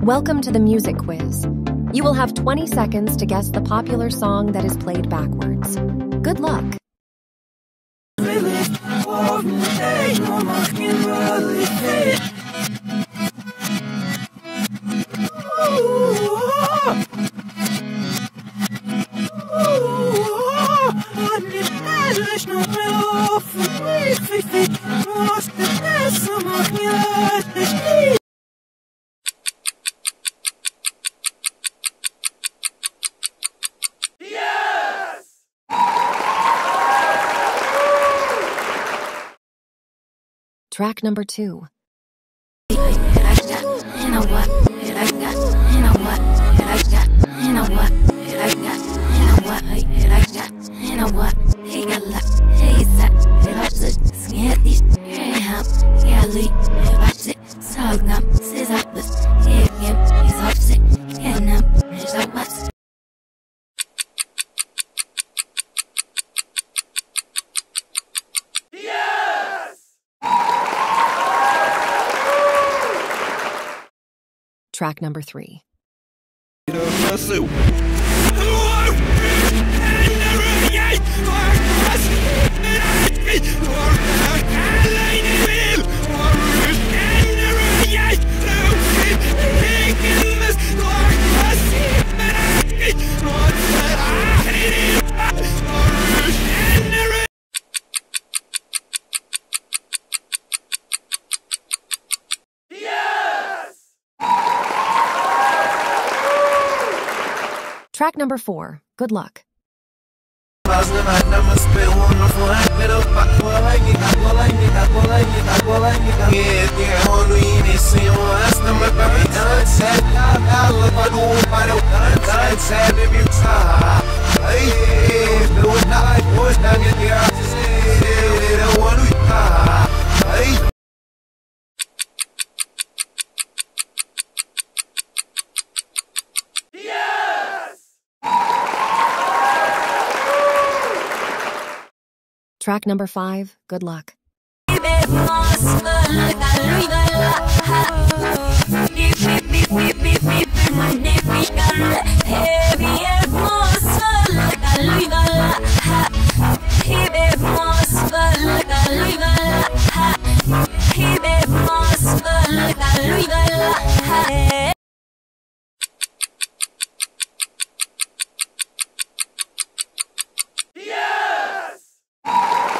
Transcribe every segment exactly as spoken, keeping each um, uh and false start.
Welcome to the music quiz. You will have twenty seconds to guess the popular song that is played backwards. Good luck. Track number two. Track number three. Track number four. Good luck. Track number five. Good luck.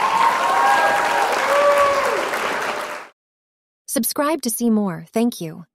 Subscribe to see more. Thank you.